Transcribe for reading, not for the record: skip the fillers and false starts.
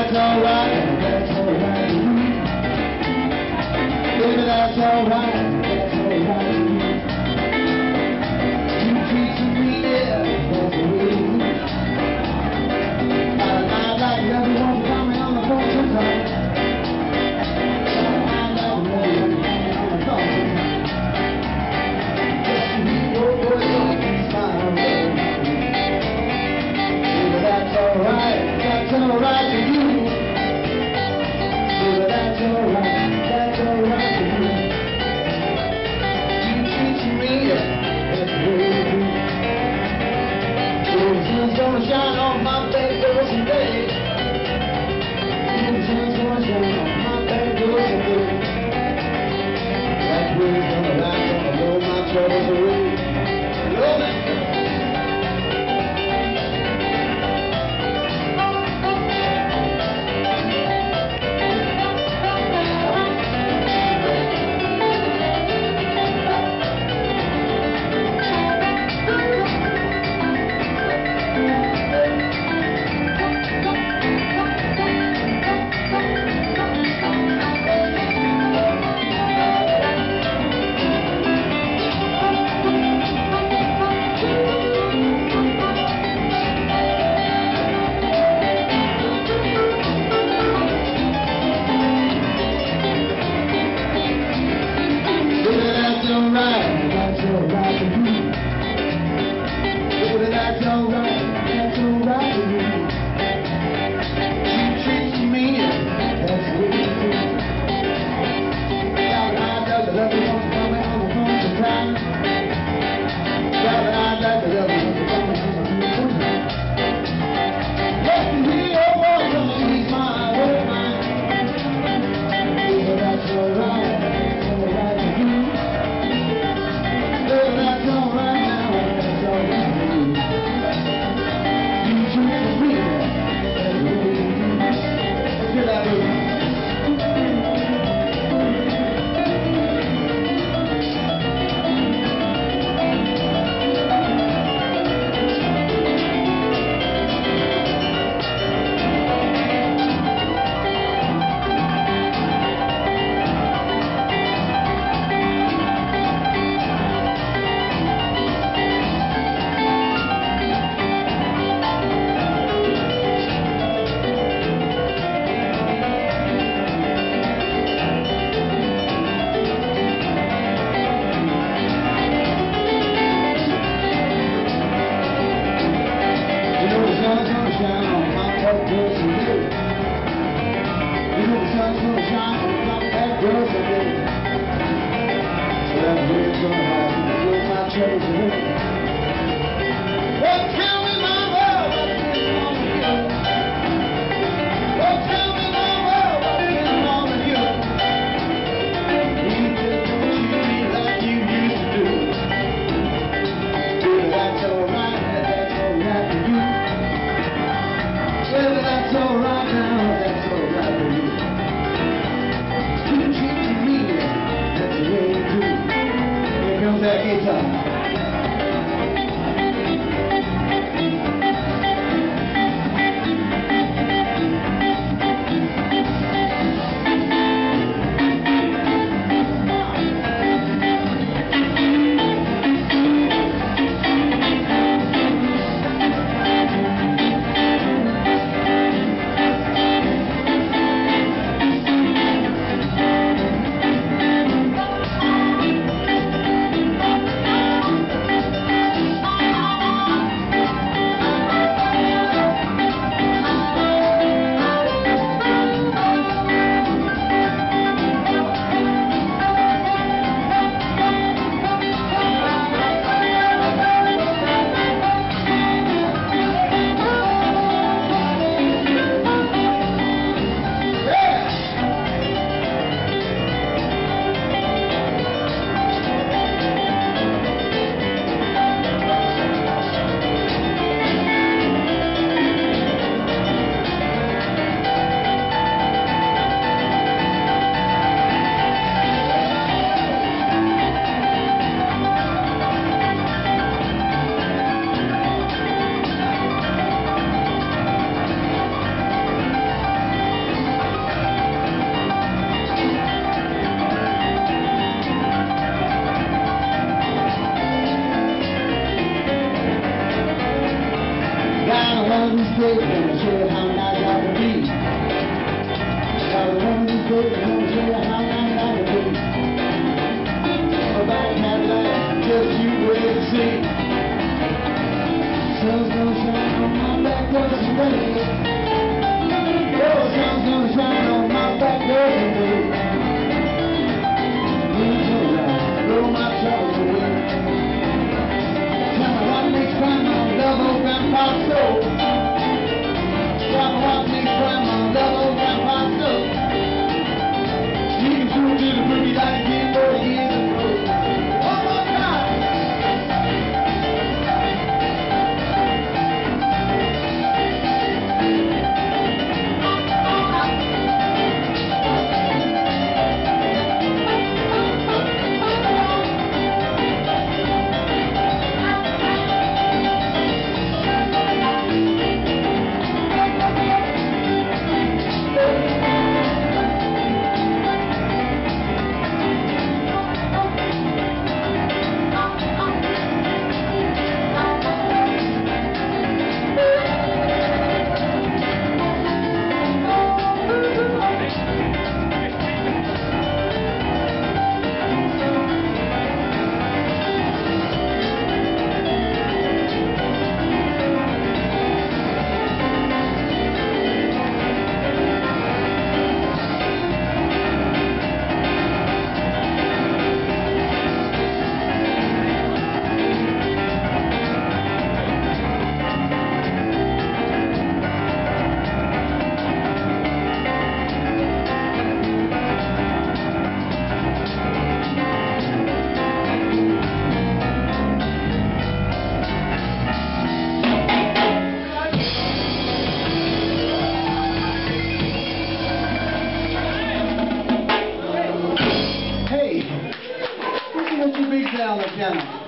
that's alright, that's alright. Baby, that's alright, that's alright. You treat me, yeah, that's the way you do. I'd like everyone to come on the phone sometime. I'd like everyone to come on the phone sometime. Just to hear your voice on the smile. Baby, that's alright, that's alright to you. Baby, that's alright, that's alright to you. You treat me, yeah, that's the way you do. The sun's gonna shine on my back door someday. The sun's gonna shine on my back door someday. That wind's gonna rise, gonna blow my troubles away. Blow my troubles. That's alright, that's alright to you. You treat me, that's the way you do. Darling, I'd like to love you once you come on the phone sometime. Darling, I'd like to love you once you come on the phone sometime. Let me hear your voice on the sweet smile of mine. Baby, that's alright, that's alright to you. Baby, that's alright now, that's alright to you. That guitar. days, gonna show you how nice I can be. Got one of these days, gonna show you how nice I can be. About Cadillac, just you wait and see. Sun's gonna shine on my back, cause it's raining. Oh, sun's gonna shine on my back, cause it's raining. Blow my troubles away. Tell me what makes grandma love old grandpa's soul. Tell me what makes grandma love old grandpa's soul. You can prove to the boogie like you did 40 years ago. One more time. Hey, listen to you beat down the piano.